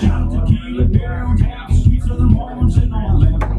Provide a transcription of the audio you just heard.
Shot tequila, beer on tap, sweet southern woman sitting on my lap.